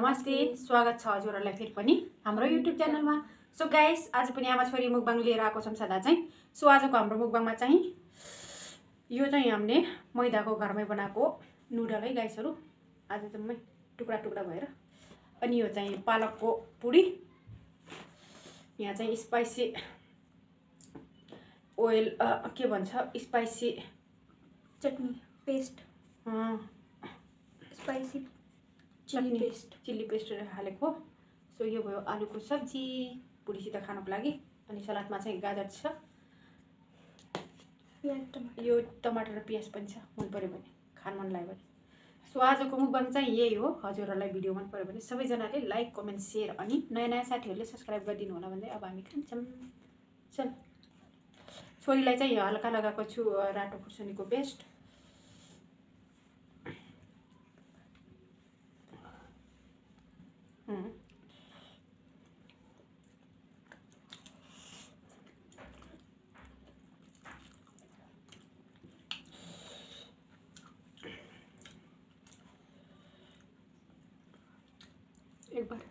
नमस्ते, स्वागत छ हजुरहरुलाई फेरि पनि हाम्रो YouTube च्यानलमा। सो गाइस, आज पनि आमा छोरी मुकबाङ लिएर आएको छौं सदा चाहिँ। सो आजको हाम्रो मुकबाङमा चाहिँ यो चाहिँ हामीले मैदाको घरमै बनाएको नुडल है गाइसहरु। आज जम्मै टुक्रा टुक्रा भएर। अनि यो चाहिँ पालकको पुडी। यहाँ चाहिँ स्पाइसी ओइल के भन्छ spicy chutney paste spicy chilli paste हालेको। सो यो भयो आलुको सब्जी पुडीसित खानको लागि। अनि सलादमा चाहिँ गाजर छ, यो टमाटर र प्याज पनि छ, मन पर्यो भने खान मन लाग्यो भने। सो आजको मुकबाङ चाहिँ यही हो। हजुरहरुलाई भिडियो मन पर्यो भने सबैजनाले लाइक कमेन्ट शेयर अनि नयाँ नयाँ साथीहरुले सब्स्क्राइब गरिदिनु होला भन्दै अब हामी खान्छौं। चल, छोरीलाई चाहिँ हल्का लगाएको छु रातो खुर्सानीको पेस्ट। एक बार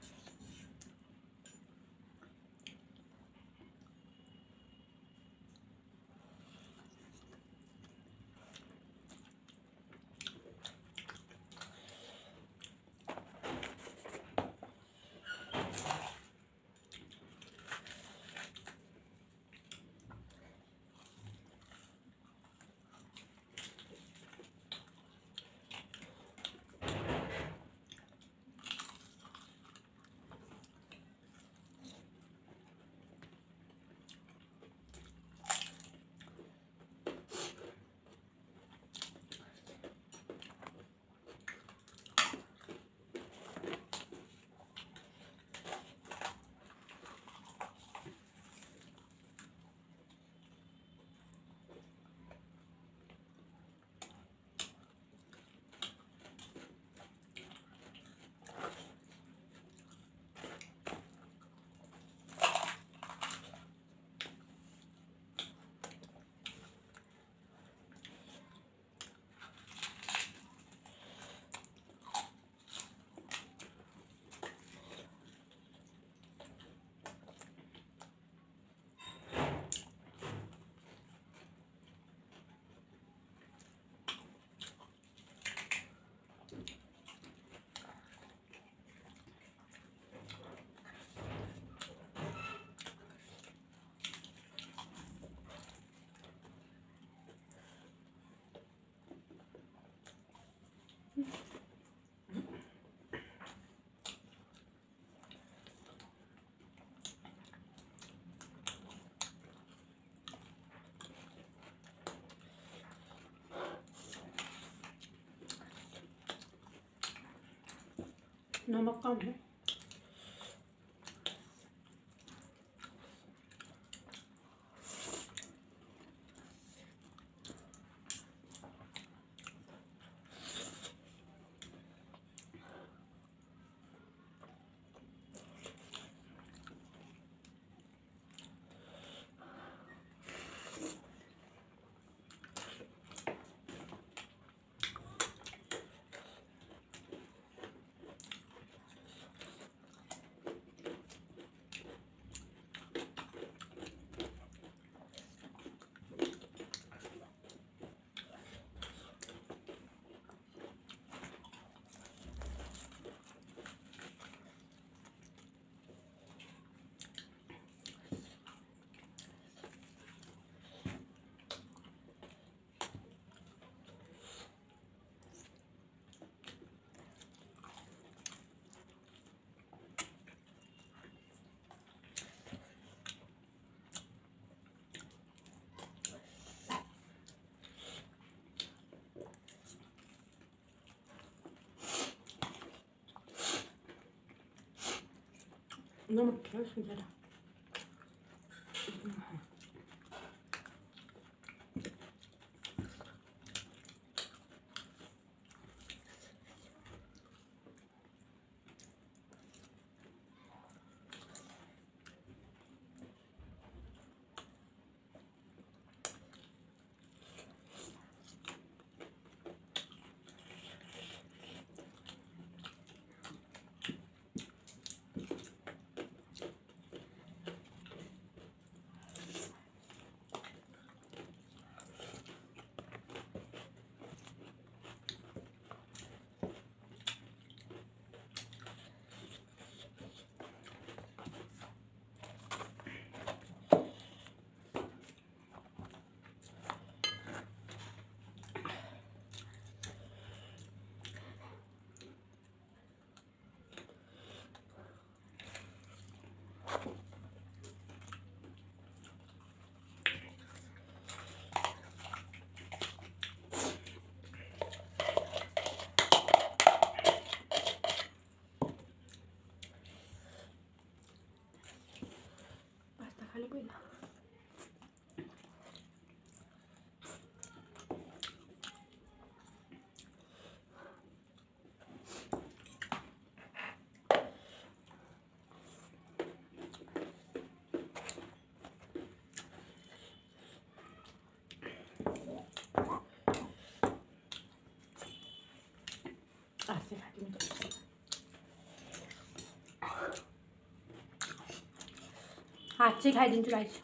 नमक कम है। नमक थोड़ा सा ज़्यादा। थालेँ पहिला। हाथ चाहिँ खाइदिन्छु गाइस।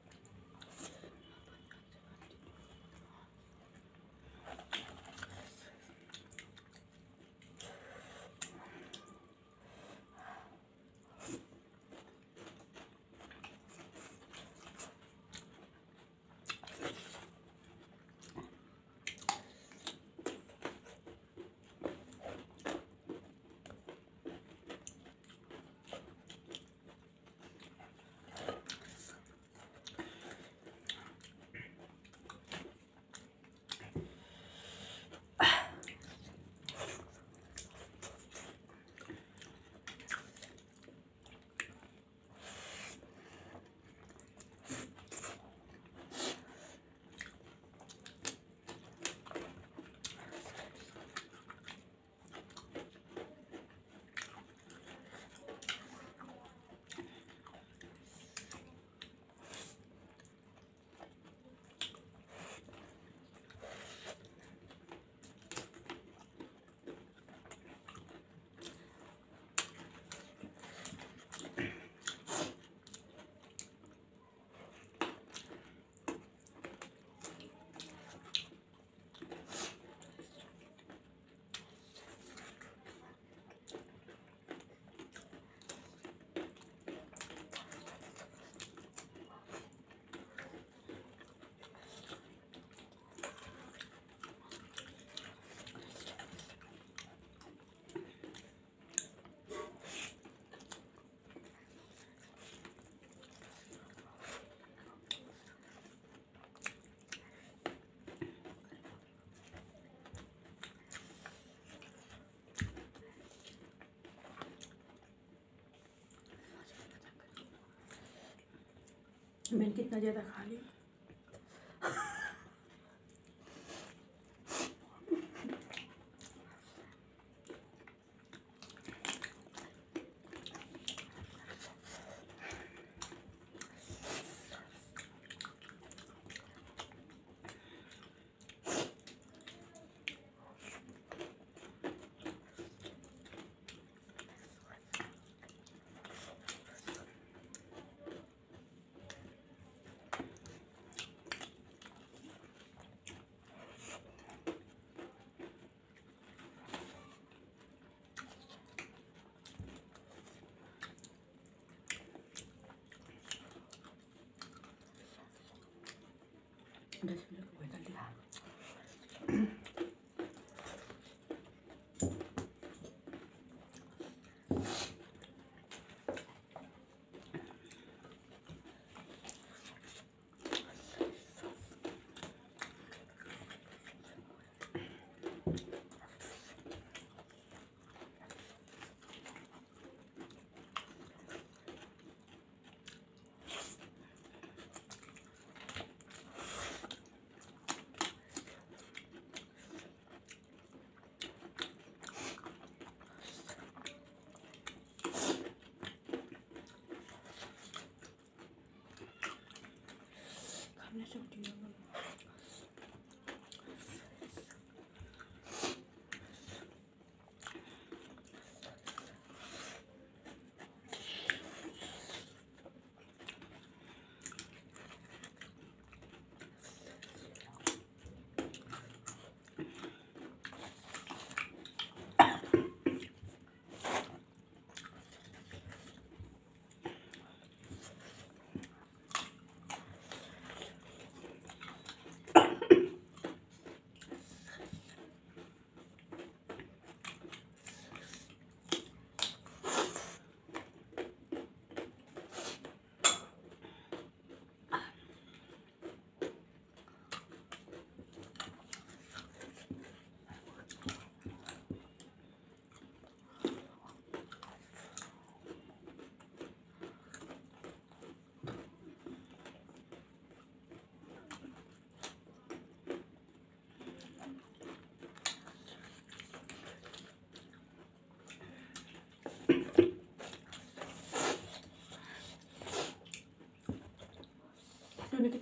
मैंने कितना ज़्यादा खा लिया।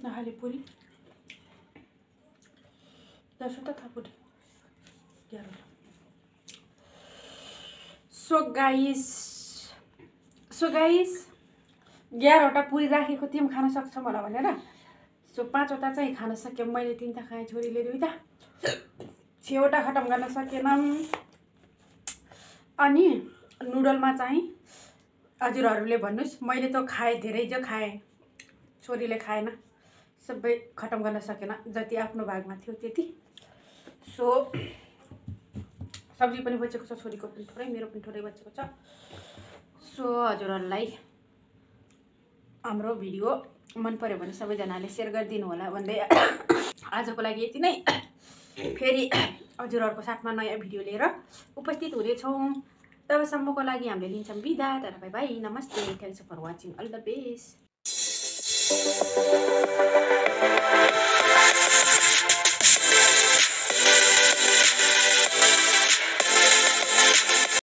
नखाले पुरी जसो त थापुरी सो गाइस 11वटा पुरी राखेको थियौँ खान सक्छौँ होला भनेर। सो 5वटा चाहिँ खान सक्यौँ। मैले 3टा खाएँ, छोरीले 2टा, 6वटा खतम गर्न सकेनौँ। अनि नुडलमा चाहिँ हजुरहरूले भन्नुहोस्, मैले त खाएँ, धेरै जो खाएँ, छोरीले खाएन, सबै खतम गर्न सकेन, जति आफ्नो भागमा थियो त्यति। सो सब्जी पनि बचेको छ, छोरीको पनि थोरै, मेरो पनि थोरै बचेको छ। सो हजुरहरूलाई हाम्रो भिडियो मन पर्यो भने सबैजनाले सेयर गरिदिनु होला भन्दै आजको लागि यति नै। फेरि हजुरहरूको साथमा नयाँ भिडियो लिएर उपस्थित हुनेछौँ। तबसम्मको लागि हामीले लिन्छौँ बिदा। बाई बाई, नमस्ते, thanks for watching, all the best.